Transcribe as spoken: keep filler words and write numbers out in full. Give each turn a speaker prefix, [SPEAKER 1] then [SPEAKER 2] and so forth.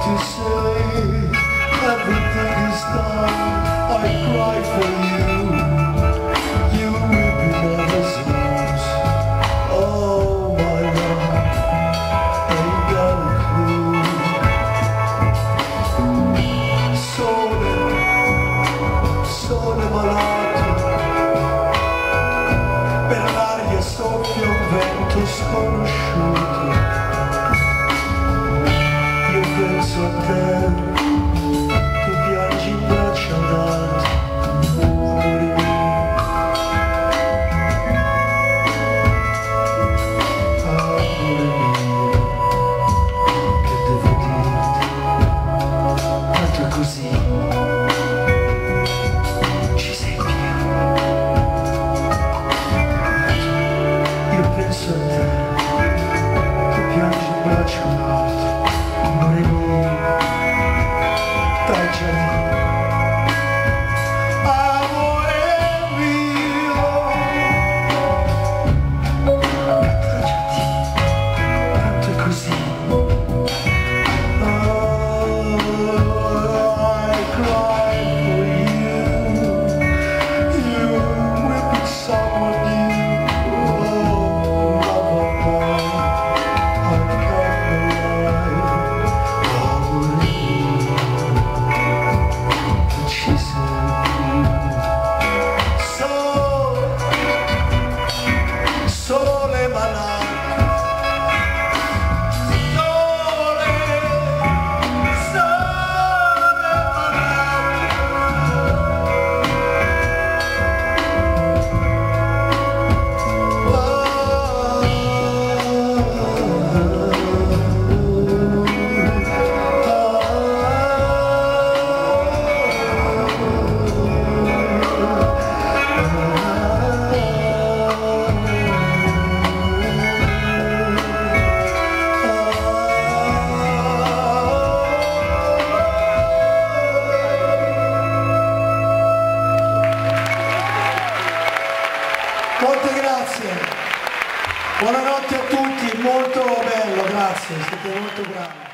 [SPEAKER 1] to say everything is done. I cry for you, you will be never lose. Oh my love, ain't got a clue. Sole, sole malato, per l'aria soffia un vento sconosciuto. Io penso a te, tu piangi in braccio ad altri, amore mio. Amore mio, che devo dirti, tanto così ci sei più. Io penso a te, tu piangi in braccio ad altri, amore mio, dai già lì. Amore mio, dai già lì, tanto è così. Oh, I cry for you, you will be someone new. Oh, love of mine, I've got no life. Amore mio, non ci sei più. Sole, sole malato, sole, sole Molte grazie, buonanotte a tutti, molto bello, grazie, siete molto bravi.